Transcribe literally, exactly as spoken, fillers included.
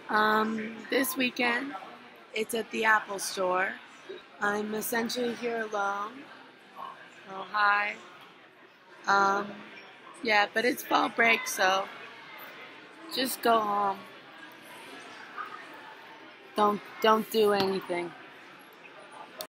Um, this weekend, it's at the Apple Store. I'm essentially here alone. Oh, hi. Um, yeah, but it's fall break, so just go home. Don't don't do anything.